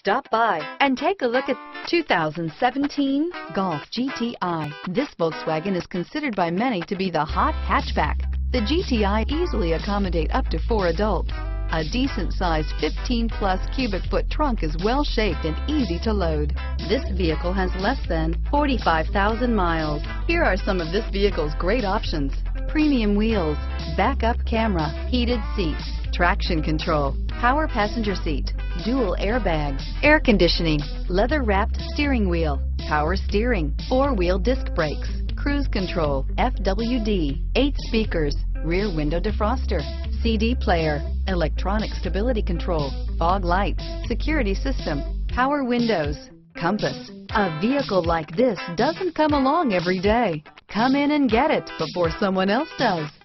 Stop by and take a look at 2017 Golf GTI. This Volkswagen is considered by many to be the hot hatchback. The GTI easily accommodate up to 4 adults. A decent-sized 15-plus cubic foot trunk is well-shaped and easy to load. This vehicle has less than 45,000 miles. Here are some of this vehicle's great options: premium wheels, backup camera, heated seats, traction control, power passenger seat, dual airbags, air conditioning, leather-wrapped steering wheel, power steering, 4-wheel disc brakes, cruise control, FWD, 8 speakers, rear window defroster, CD player, electronic stability control, fog lights, security system, power windows, compass. A vehicle like this doesn't come along every day. Come in and get it before someone else does.